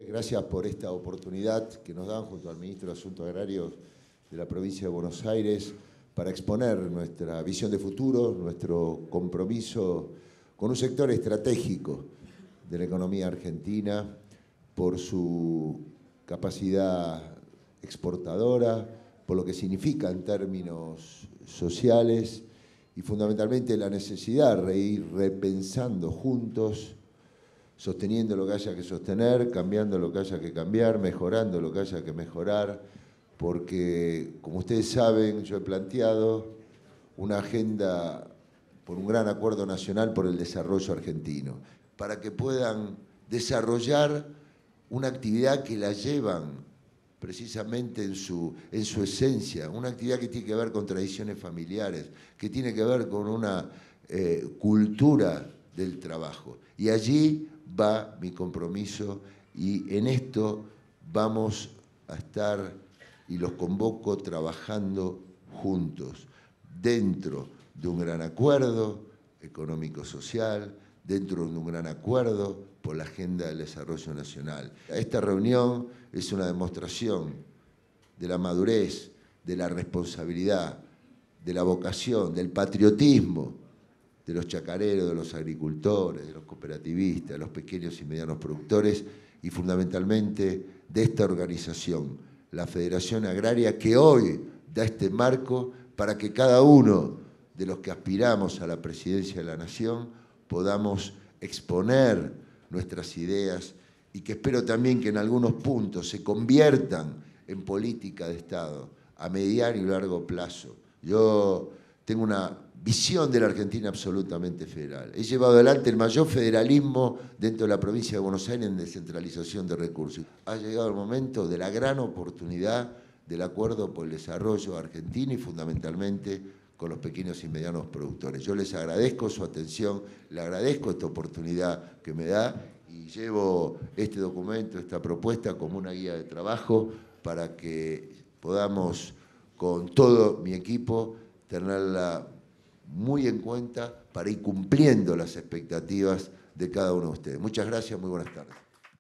Gracias por esta oportunidad que nos dan junto al Ministro de Asuntos Agrarios de la provincia de Buenos Aires para exponer nuestra visión de futuro, nuestro compromiso con un sector estratégico de la economía argentina por su capacidad exportadora, por lo que significa en términos sociales y fundamentalmente la necesidad de ir repensando juntos, sosteniendo lo que haya que sostener, cambiando lo que haya que cambiar, mejorando lo que haya que mejorar, porque, como ustedes saben, yo he planteado una agenda por un gran acuerdo nacional por el desarrollo argentino, para que puedan desarrollar una actividad que la llevan precisamente en su esencia, una actividad que tiene que ver con tradiciones familiares, que tiene que ver con una cultura del trabajo. Y allí va mi compromiso y en esto vamos a estar, y los convoco, trabajando juntos, dentro de un gran acuerdo económico-social, dentro de un gran acuerdo por la agenda del desarrollo nacional. Esta reunión es una demostración de la madurez, de la responsabilidad, de la vocación, del patriotismo de los chacareros, de los agricultores, de los cooperativistas, de los pequeños y medianos productores y fundamentalmente de esta organización, la Federación Agraria, que hoy da este marco para que cada uno de los que aspiramos a la presidencia de la Nación podamos exponer nuestras ideas y que espero también que en algunos puntos se conviertan en política de Estado a mediano y largo plazo. Yo tengo una visión de la Argentina absolutamente federal. He llevado adelante el mayor federalismo dentro de la provincia de Buenos Aires en descentralización de recursos. Ha llegado el momento de la gran oportunidad del acuerdo por el desarrollo argentino y fundamentalmente con los pequeños y medianos productores. Yo les agradezco su atención, le agradezco esta oportunidad que me da y llevo este documento, esta propuesta como una guía de trabajo para que podamos con todo mi equipo tenerla muy en cuenta para ir cumpliendo las expectativas de cada uno de ustedes. Muchas gracias, muy buenas tardes.